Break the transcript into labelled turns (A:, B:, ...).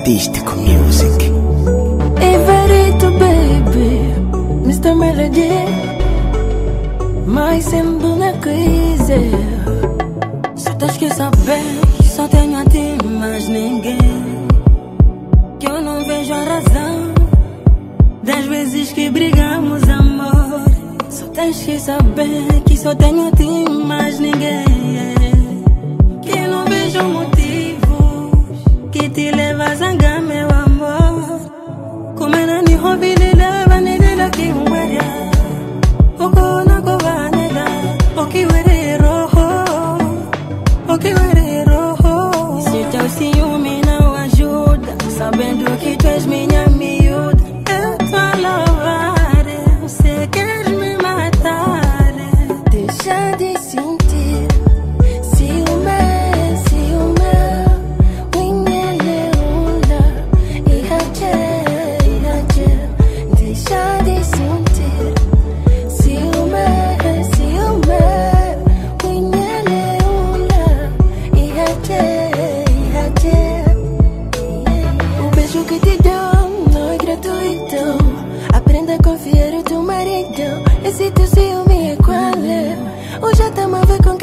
A: Artístico Music.
B: Everito, baby, Mr. Melody, mas sempre na crise. Só tens que saber que só tenho a ti, mais ninguém. Que eu não vejo a razão das vezes que brigamos, amor. Só tens que saber que só tenho a ti, mais ninguém. Que eu não vejo motivos que te leva a zangar, meu amor. Como era ni hobby de leva, nem de la que muera. O kona kovaneda, o que were rojo, o que were rojo. Se teu ciúme não ajuda, sabendo que tu és minha miúda, eu tô a louvar, você quer me matar. Deixa de sentir ciúme, ciúme. Deixa de sentir ciúme, ciúme. O beijo que te dou não é gratuito. Aprenda a confiar no teu marido. Esse teu ciúme é qual é? Ou já tá mal ver com